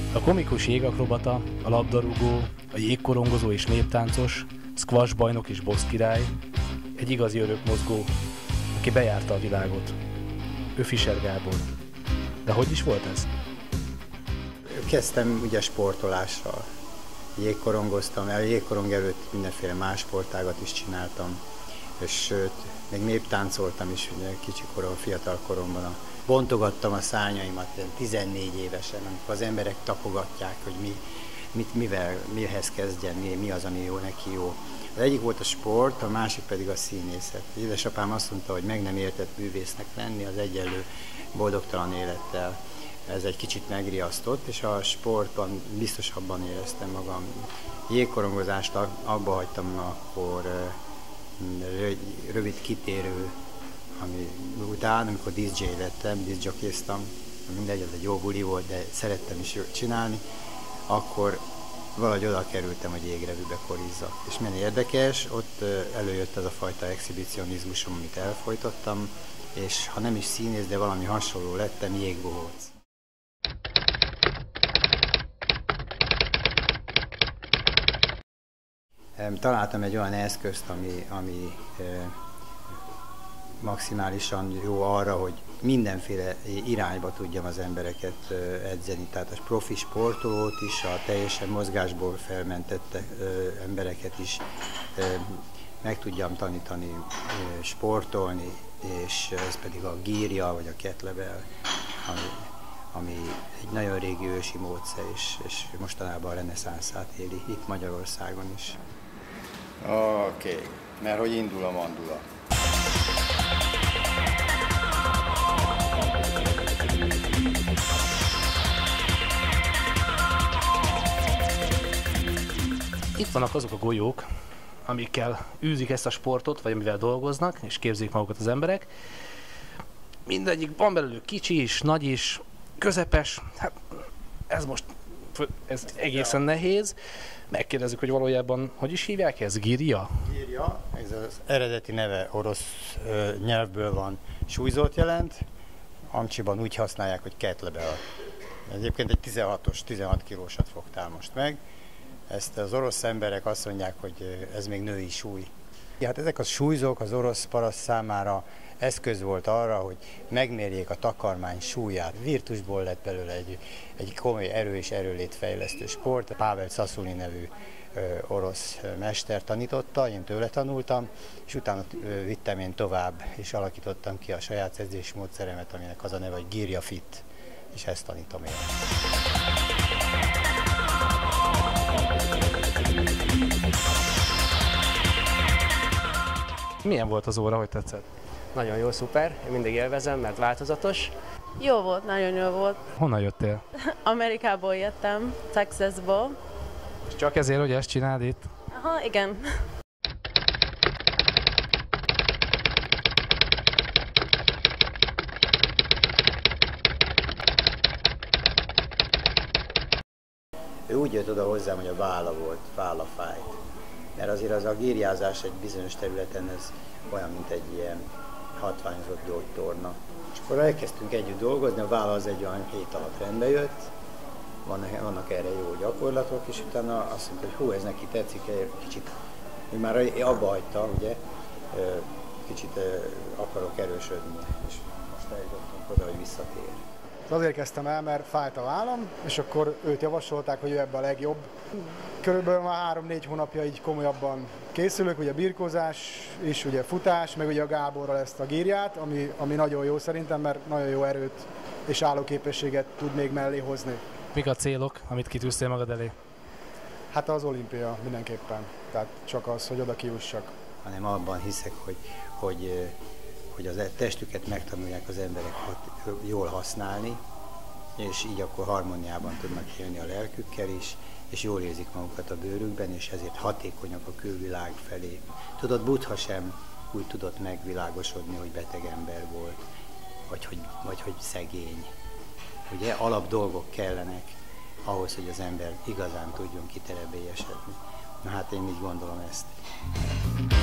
A komikus jégakrobata, a labdarúgó, a jégkorongozó és néptáncos, squash bajnok és box király, egy igazi örökmozgó, aki bejárta a világot. Ő Fischer Gábor. De hogy is volt ez? Kezdtem ugye sportolással. Jégkorongoztam, a jégkorong előtt mindenféle más sportágat is csináltam, és sőt, még néptáncoltam is ugye kicsikorban, fiatal koromban. Bontogattam a szárnyaimat 14 évesen, amikor az emberek tapogatják, hogy mihez kezdjen, mi az, ami jó neki jó. Az egyik volt a sport, a másik pedig a színészet. Édesapám azt mondta, hogy meg nem értett művésznek lenni az egyenlő boldogtalan élettel. Ez egy kicsit megriasztott, és a sportban biztosabban éreztem magam. Jégkorongozást abba hagytam akkor rövid kitérő, ami után, amikor DJ lettem, discjockeyztam, mindegy, az egy jó buli volt, de szerettem is csinálni, akkor valahogy oda kerültem, hogy jégrevűbe korizzak. És milyen érdekes, ott előjött ez a fajta exhibicionizmusom, amit elfolytottam, és ha nem is színész, de valami hasonló lettem, jégbohóc. Találtam egy olyan eszközt, ami maximálisan jó arra, hogy mindenféle irányba tudjam az embereket edzeni. Tehát a profi sportolót is, a teljesen mozgásból felmentette embereket is meg tudjam tanítani sportolni, és ez pedig a gírja vagy a kettlebell, ami egy nagyon régi ősi módszer, és mostanában a reneszánszát éli itt Magyarországon is. Oké, mert hogy indul a mandula. Itt vannak azok a golyók, amikkel űzik ezt a sportot, vagy amivel dolgoznak, és képzik magukat az emberek. Mindegyik van belőle kicsi is, nagy is, közepes. Hát ez egészen nehéz. Megkérdezzük, hogy valójában hogy is hívják ez? Gírja? Gírja, ez az eredeti neve orosz nyelvből van, súlyzót jelent. Amcsiban úgy használják, hogy kettlebell. Egyébként egy 16 kilósat fogtál most meg. Ezt az orosz emberek azt mondják, hogy ez még női súly. Hát ezek a súlyzók az orosz paraszt számára eszköz volt arra, hogy megmérjék a takarmány súlyát. Virtusból lett belőle egy komoly erő és erőlétfejlesztő sport. Pavel Sasuli nevű orosz mester tanította, én tőle tanultam, és utána vittem én tovább, és alakítottam ki a saját edzésmódszeremet, aminek az a neve, hogy Gírja Fit, és ezt tanítom én. Milyen volt az óra, hogy tetszett? Nagyon jó, szuper. Én mindig élvezem, mert változatos. Jó volt, nagyon jó volt. Honnan jöttél? Amerikából jöttem, Texasból. És csak ezért, hogy ezt csináld itt? Aha, igen. Ő úgy jött oda hozzám, hogy a válla fájt. Mert azért az a gírjázás egy bizonyos területen ez olyan, mint egy ilyen hatványozott gyógytorna. És akkor elkezdtünk együtt dolgozni, a válla az egy olyan 7 alatt rendbe jött, vannak erre jó gyakorlatok, és utána azt mondta, hogy hú, ez neki tetszik, kicsit, én már abba hagyta, ugye, kicsit akarok erősödni, és most eljutottunk oda, hogy visszatér. Azért kezdtem el, mert fájt a vállam, és akkor őt javasolták, hogy ő ebben a legjobb. Körülbelül már 3-4 hónapja így komolyabban készülök, ugye birkózás és ugye futás, meg ugye a Gáborral ezt a gírját, ami nagyon jó szerintem, mert nagyon jó erőt és állóképességet tud még mellé hozni. Mik a célok, amit kitűztél magad elé? Hát az olimpia mindenképpen, tehát csak az, hogy oda kijussak. Hanem abban hiszek, hogy az testüket megtanulják az emberek jól használni, és így akkor harmóniában tudnak élni a lelkükkel is, és jól érzik magukat a bőrükben, és ezért hatékonyak a külvilág felé. Tudod, Buddha sem úgy tudott megvilágosodni, hogy beteg ember volt, vagy hogy szegény. Ugye alap dolgok kellenek ahhoz, hogy az ember igazán tudjon kiterebélyesedni. Na hát én így gondolom ezt.